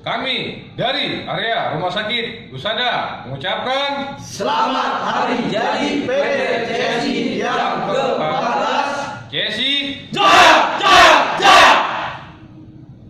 Kami dari area Rumah Sakit Husada mengucapkan Selamat Hari Jadi PDCSI yang ke-14. CSI